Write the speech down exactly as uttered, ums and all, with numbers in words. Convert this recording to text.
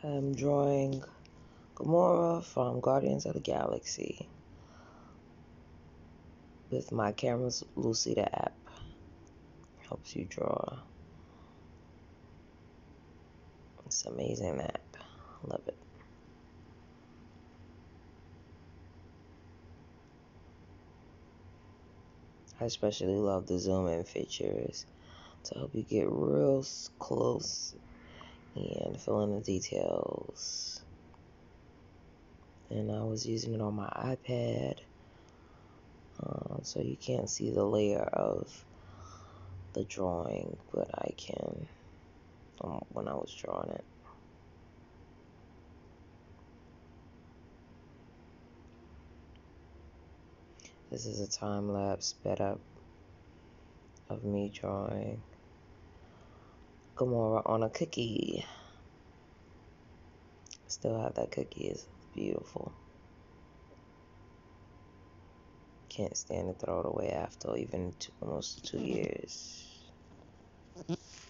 I'm drawing Gamora from Guardians of the Galaxy with my camera's Lucida app. Helps you draw. It's an amazing app. Love it. I especially love the zoom in features to help you get real close and fill in the details. And I was using it on my iPad, uh, so you can't see the layer of the drawing, but I can um, when I was drawing it. This is a time lapse sped up of me drawing Gamora on a cookie. Still have that cookie. It's beautiful. Can't stand to throw it away after even two, almost two years.